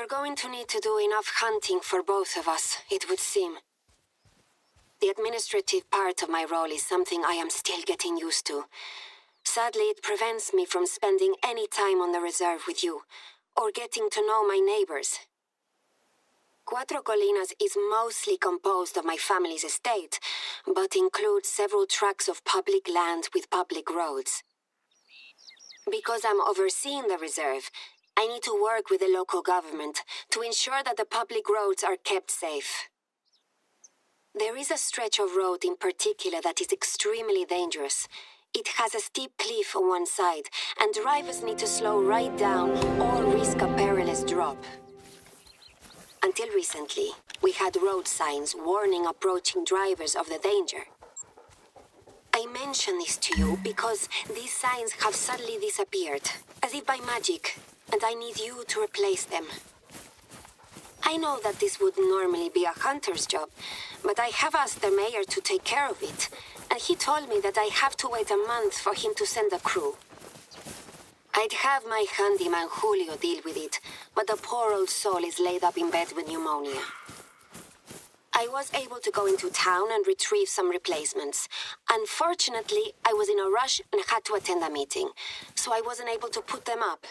You're going to need to do enough hunting for both of us, it would seem. The administrative part of my role is something I am still getting used to. Sadly, it prevents me from spending any time on the reserve with you, or getting to know my neighbors. Cuatro Colinas is mostly composed of my family's estate, but includes several tracts of public land with public roads. Because I'm overseeing the reserve, I need to work with the local government to ensure that the public roads are kept safe. There is a stretch of road in particular that is extremely dangerous. It has a steep cliff on one side, and drivers need to slow right down or risk a perilous drop. Until recently, we had road signs warning approaching drivers of the danger. I mention this to you because these signs have suddenly disappeared, as if by magic, and I need you to replace them. I know that this would normally be a hunter's job, but I have asked the mayor to take care of it, and he told me that I have to wait a month for him to send a crew. I'd have my handyman Julio deal with it, but the poor old soul is laid up in bed with pneumonia. I was able to go into town and retrieve some replacements. Unfortunately, I was in a rush and had to attend a meeting, so I wasn't able to put them up.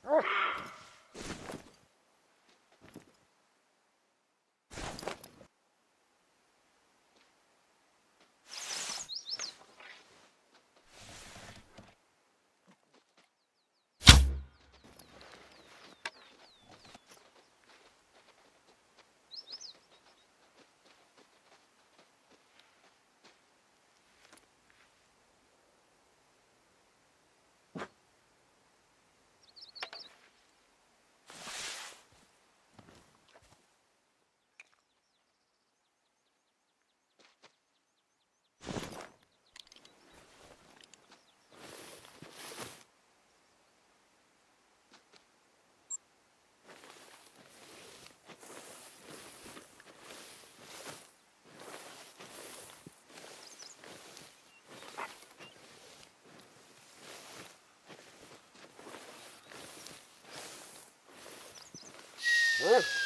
Huh?